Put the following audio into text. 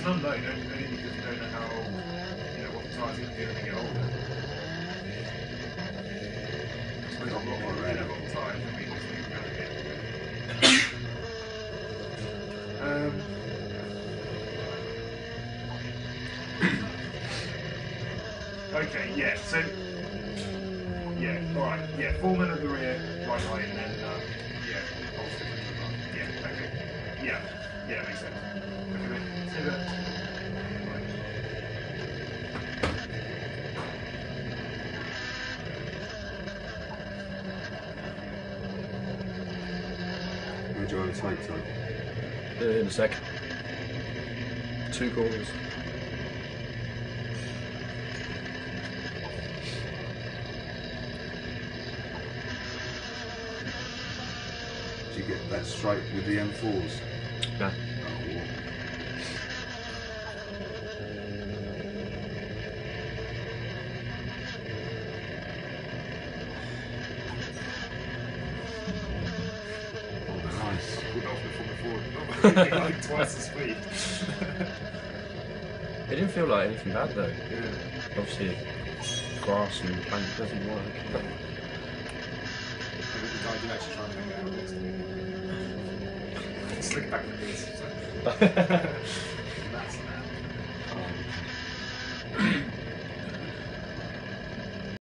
an unknown, only because you don't know how, what the tyres are going to do when they get older. I suppose I'm not going to have on tyres, I mean, this thing's going to get. Okay, yeah, so. Yeah, alright, yeah, 4 men at the rear, right eye, and then, yeah, bolster. Yeah, okay. Yeah, makes sense. Okay, mate, see that. Where do you want to take, Tom? In a sec. 2 corners. Did you get that straight with the M4s? No. Oh, nice. Good off before. Like twice the speed. It didn't feel like anything bad though. Yeah. Obviously, grass and plank doesn't work. The guy did actually try and hang out next to me. Slick back the piece.